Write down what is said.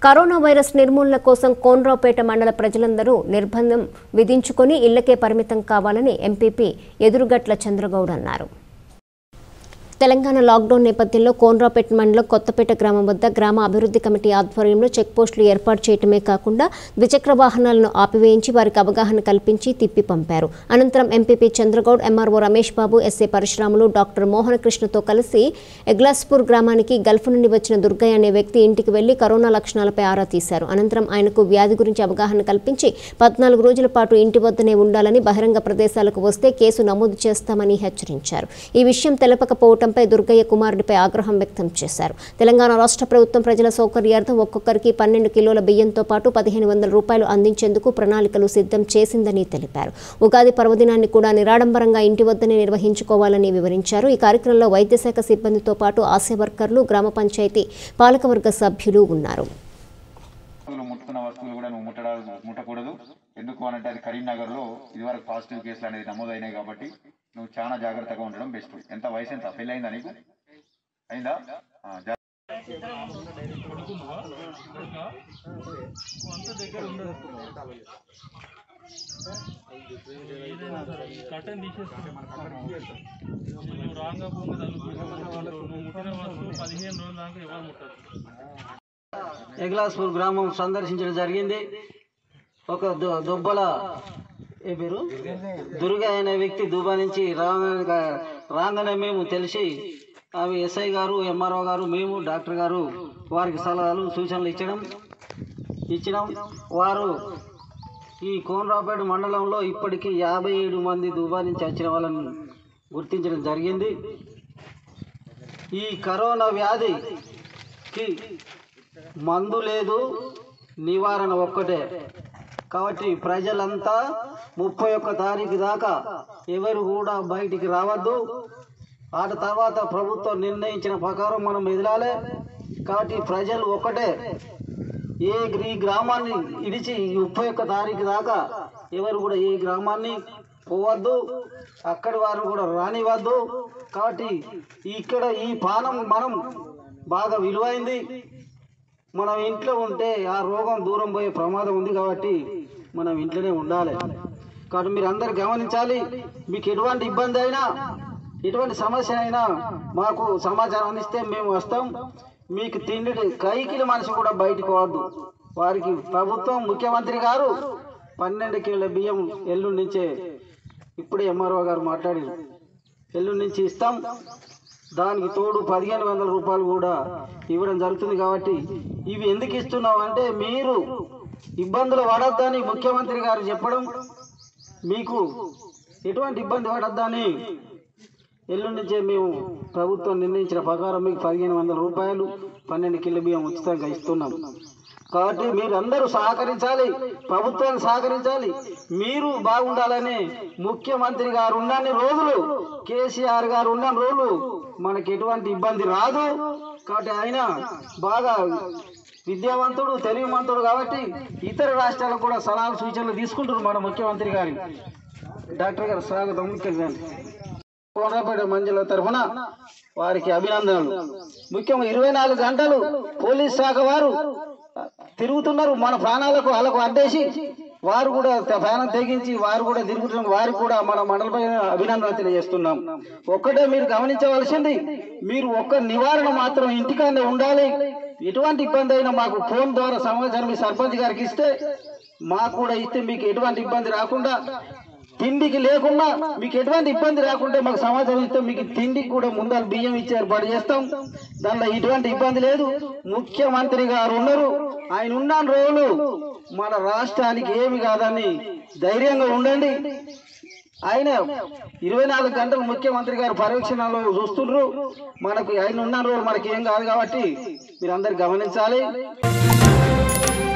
Corona virus నిర్మూలన కోసం కోనరావుపేట మండల ప్రజలందరూ నిర్బంధం విధించుకొని ఇళ్లకే పరిమితం కావాలని ఎంపీపీ ఎదురుగట్ల చంద్రగౌడ్ అన్నారు. తెలంగాణ లాక్డౌన్ నేపథ్యంలో కోనరావుపేట మండలం కొత్తపేట గ్రామం వద్ద గ్రామ అభివృద్ధి కమిటీ ఆధ్వర్యంలో చెక్ పోస్టులు ఏర్పాటు చేయడమే కాకుండా ద్విచక్ర వాహనాలను ఆపివేయించి వారికి అవగాహన కల్పించి తిప్పి పంపారు. అనంతరం MPP Chandragoud, MRO Ramesh Babu, SA Parasuramulu, doctor మోహనకృష్ణతో కలిసి ఎగ్లాస్పూర్ గ్రామానికి గల్ఫ్ నుండి వచ్చిన దుర్గయ్య అనే వ్యక్తి ఇంటికి వెళ్లి కరోనా లక్షణాలపై ఆరా తీశారు. అనంతరం ఆయనకు వ్యాధి గురించి అవగాహన కల్పించి 14 రోజుల పాటు ఇంటి వద్దనే ఉండాలని, బహిరంగ ప్రదేశాలకు వస్తే కేసు నమోదు చేస్తామని హెచ్చరించారు. ఈ విషయం తెలపకపోవటం దుర్గయ్య కుమారుడిపై ఆగ్రహం వ్యక్తం చేశారు. తెలంగాణ రాష్ట్ర ప్రభుత్వం ప్రజల సౌకర్యార్థం ఒక్కొక్కరికి 12 కిలోల బియ్యంతో పాటు 1500 రూపాయలు అందించేందుకు ప్రణాళికలు సిద్ధం చేసిందని తెలిపారు. ఉగాది పర్వదినాన్ని కూడా నిరాడంబరంగా ఇంటి వద్దనే నిర్వహించుకోవాలని వివరించారు. ఈ కార్యక్రమంలో వైద్య శాఖ సిబ్బందితో పాటు ఆశా వర్కర్లు, గ్రామ పంచాయతీ పాలకవర్గ సభ్యులు ఉన్నారు. ముట్టకూడదు. ఎందుకు అనంటే అది కరీంనగర్లో ఇదివరకు పాజిటివ్ కేసులు అనేది నమోదైనాయి కాబట్టి నువ్వు చాలా జాగ్రత్తగా ఉండడం బెస్ట్. ఎంత వయసు ఎంత పెళ్ళి అయిందా నీకు? అయిందా? ఎగ్లాస్పూర్ గ్రామం సందర్శించడం జరిగింది. ఒక దుబ్బల ఏ పేరు దుర్గ అనే వ్యక్తి దుబా నుంచి రాగానే మేము తెలిసి అవి ఎస్ఐ గారు, ఎంఆర్ఓ గారు, మేము డాక్టర్ గారు వారికి సలహాలు సూచనలు ఇచ్చినాం. వారు ఈ కోనరావుపేట మండలంలో ఇప్పటికీ 57 మంది దుబా నుంచి వచ్చిన వాళ్ళని గుర్తించడం జరిగింది. ఈ కరోనా వ్యాధికి మందు లేదు, నివారణ ఒక్కటే. కాబట్టి ప్రజలంతా 31 తారీఖు దాకా ఎవరు కూడా బయటికి రావద్దు. ఆ తర్వాత ప్రభుత్వం నిర్ణయించిన ప్రకారం మనం ఎదలాలి. కాబట్టి ప్రజలు ఒక్కటే, ఈ గ్రామాన్ని ఇడిచి 31 తారీఖు దాకా ఎవరు కూడా ఏ గ్రామాన్ని పోవద్దు, అక్కడి వారు కూడా రానివద్దు. కాబట్టి ఇక్కడ ఈ పానం మనం బాగా విలువైంది. మనం ఇంట్లో ఉంటే ఆ రోగం దూరం పోయే ప్రమాదం ఉంది. కాబట్టి మనం ఇంట్లోనే ఉండాలి. కాబట్టి మీరు అందరు గమనించాలి. మీకు ఎటువంటి ఇబ్బంది అయినా, ఎటువంటి సమస్య అయినా మాకు సమాచారం అందిస్తే మేము వస్తాం. మీకు తిండి కైకిల మనిషి కూడా బయటకు పోవద్దు. వారికి ప్రభుత్వం, ముఖ్యమంత్రి గారు 12 కిలోల బియ్యం ఎల్లుండి నుంచే, ఇప్పుడే ఎంఆర్ఓ గారు మాట్లాడి ఎల్లుండి నుంచి ఇస్తాం. దానికి తోడు 1500 రూపాయలు కూడా ఇవ్వడం జరుగుతుంది. కాబట్టి ఇవి ఎందుకు ఇస్తున్నాం అంటే మీరు ఇబ్బందులు పడొద్దని ముఖ్యమంత్రి గారు చెప్పడం, మీకు ఎటువంటి ఇబ్బంది పడొద్దని ఎల్లుండి నుంచే మేము ప్రభుత్వం నిర్ణయించిన ప్రకారం మీకు 1500 రూపాయలు 12 కిలో బియ్యం ఉచితంగా ఇస్తున్నాం. కాబట్టి మీరు అందరూ సహకరించాలి, ప్రభుత్వాన్ని సహకరించాలి. మీరు బాగుండాలని ముఖ్యమంత్రి గారు ఉన్నన్ని రోజులు, కేసీఆర్ గారు ఉన్న రోజులు మనకి ఎటువంటి ఇబ్బంది రాదు. కాబట్టి ఆయన బాగా విద్యావంతుడు, తెలివిమంతుడు. కాబట్టి ఇతర రాష్ట్రాలకు కూడా సలహాలు సూచనలు తీసుకుంటున్నారు మన ముఖ్యమంత్రి గారి. డాక్టర్ గారు స్వాగతం. కోనరావుపేట మండల తరఫున వారికి అభినందనలు. ముఖ్యంగా 24 గంటలు పోలీస్ శాఖ వారు తిరుగుతున్నారు. మన ప్రాణాలకు వాళ్ళకు అడ్డేసి వారు కూడా ప్రాణం తెగించి వారు కూడా తిరుగుతున్నారు. వారికి కూడా మన మండలపై అభినందనలు తెలియజేస్తున్నాం. ఒక్కటే మీరు గమనించవలసింది, మీరు ఒక్క నివారణ మాత్రం ఇంటికానే ఉండాలి. ఎటువంటి ఇబ్బంది అయినా మాకు ఫోన్ ద్వారా సమాచారం మీ సర్పంచ్ గారికి ఇస్తే, మాకు కూడా ఇస్తే మీకు ఎటువంటి ఇబ్బంది రాకుండా, తిండికి లేకుండా మీకు ఎటువంటి ఇబ్బంది రాకుంటే మాకు సమాచారం ఇస్తే మీకు తిండికి కూడా ముందర బియ్యం ఇచ్చి ఏర్పాటు చేస్తాం. దానిలో ఎటువంటి ఇబ్బంది లేదు. ముఖ్యమంత్రి గారు ఉన్నారు, ఆయన ఉన్న రోజులు మన రాష్ట్రానికి ఏమి కాదని ధైర్యంగా ఉండండి. ఆయన 24 గంటలు ముఖ్యమంత్రి గారు పర్యవేక్షణలో చూస్తున్నారు. మనకు ఆయన ఉన్న రోజులు మనకి ఏం కాదు. కాబట్టి మీరు అందరు గమనించాలి.